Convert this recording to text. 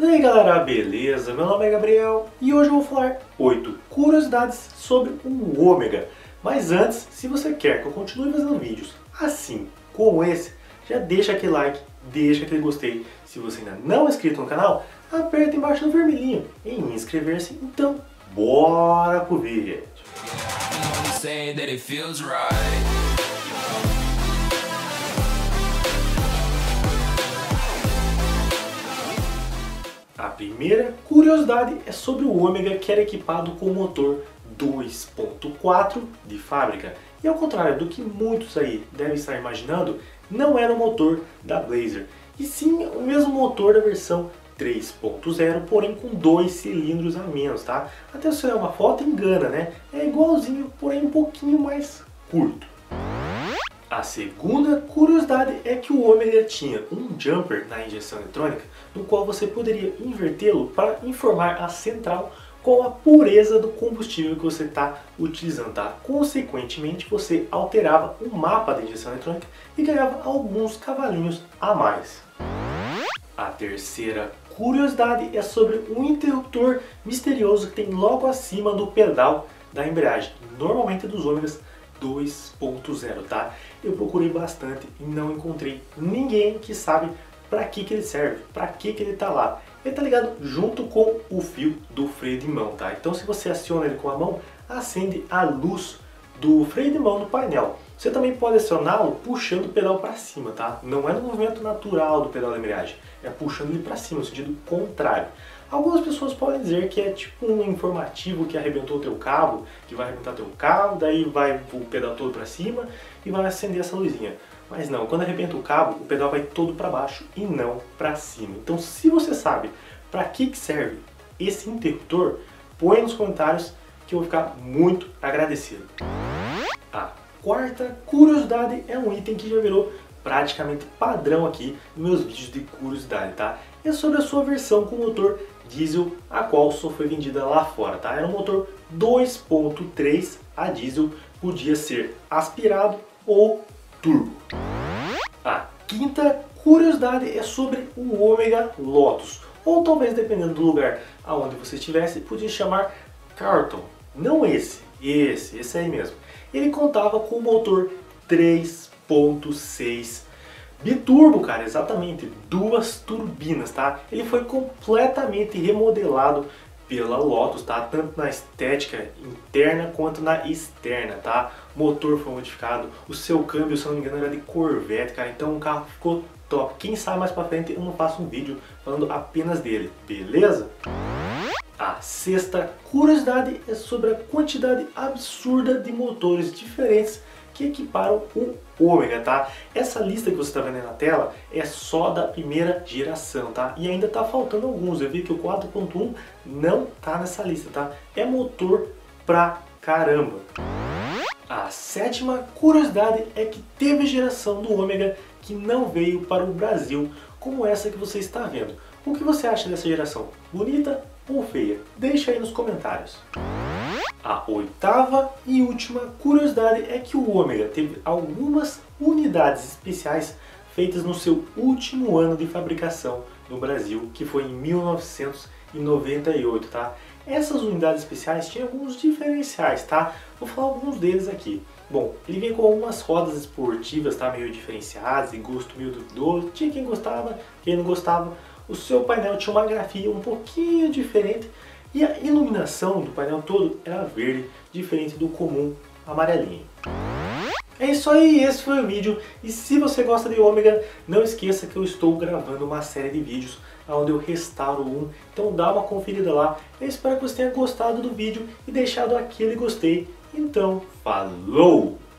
E aí galera, beleza? Meu nome é Gabriel e hoje eu vou falar 8 curiosidades sobre o ômega. Mas antes, se você quer que eu continue fazendo vídeos assim como esse, já deixa aquele like, deixa aquele gostei. Se você ainda não é inscrito no canal, aperta embaixo no vermelhinho em inscrever-se. Então, bora pro vídeo! A primeira curiosidade é sobre o ômega, que era equipado com motor 2.4 de fábrica. E ao contrário do que muitos aí devem estar imaginando, não era o motor da Blazer, e sim o mesmo motor da versão 3.0, porém com 2 cilindros a menos, tá? Até se olhar uma foto engana, né? É igualzinho, porém um pouquinho mais curto. A segunda curiosidade é que o ômega tinha um jumper na injeção eletrônica, no qual você poderia invertê-lo para informar a central com a pureza do combustível que você está utilizando, tá? Consequentemente, você alterava o mapa da injeção eletrônica e ganhava alguns cavalinhos a mais. A terceira curiosidade é sobre um interruptor misterioso que tem logo acima do pedal da embreagem, normalmente dos ômegas 2.0, tá? Eu procurei bastante e não encontrei ninguém que sabe para que ele serve, para que ele tá lá. Ele tá ligado junto com o fio do freio de mão, tá? Então se você aciona ele com a mão, acende a luz do freio de mão no painel. Você também pode acioná-lo puxando o pedal para cima, tá? Não é no movimento natural do pedal da embreagem, é puxando ele para cima, no sentido contrário. Algumas pessoas podem dizer que é tipo um informativo que arrebentou o teu cabo, que vai arrebentar teu cabo, daí vai o pedal todo para cima e vai acender essa luzinha. Mas não, quando arrebenta o cabo, o pedal vai todo para baixo e não para cima. Então se você sabe para que serve esse interruptor, põe nos comentários que eu vou ficar muito agradecido. A quarta curiosidade é um item que já virou praticamente padrão aqui nos meus vídeos de curiosidade, tá? É sobre a sua versão com motor diesel, a qual só foi vendida lá fora, tá? Era um motor 2.3 a diesel, podia ser aspirado ou turbo. A quinta curiosidade é sobre o ômega Lotus, ou talvez dependendo do lugar aonde você estivesse, podia chamar Carlton. Não esse aí mesmo. Ele contava com o motor 3.6 biturbo, cara, exatamente, 2 turbinas, tá? Ele foi completamente remodelado pela Lotus, tá? Tanto na estética interna quanto na externa, tá? O motor foi modificado, o seu câmbio, se não me engano, era de Corvette, cara, então o carro ficou top. Quem sabe mais pra frente eu não faço um vídeo falando apenas dele, beleza? A sexta curiosidade é sobre a quantidade absurda de motores diferentes que equiparam o ômega, tá? Essa lista que você está vendo aí na tela é só da primeira geração, tá? E ainda tá faltando alguns. Eu vi que o 4.1 não tá nessa lista, tá? É motor pra caramba. A sétima curiosidade é que teve geração do ômega que não veio para o Brasil, como essa que você está vendo. O que você acha dessa geração? Bonita ou feia? Deixa aí nos comentários. A oitava e última curiosidade é que o ômega teve algumas unidades especiais feitas no seu último ano de fabricação no Brasil, que foi em 1998, tá? Essas unidades especiais tinham alguns diferenciais, tá? Vou falar alguns deles aqui. Bom, ele vem com algumas rodas esportivas, tá? Meio diferenciadas, em gosto meio duvidoso. Tinha quem gostava, quem não gostava. O seu painel tinha uma grafia um pouquinho diferente. E a iluminação do painel todo era verde, diferente do comum amarelinho. É isso aí, esse foi o vídeo. E se você gosta de ômega, não esqueça que eu estou gravando uma série de vídeos onde eu restauro um. Então dá uma conferida lá. Eu espero que você tenha gostado do vídeo e deixado aquele gostei. Então, falou!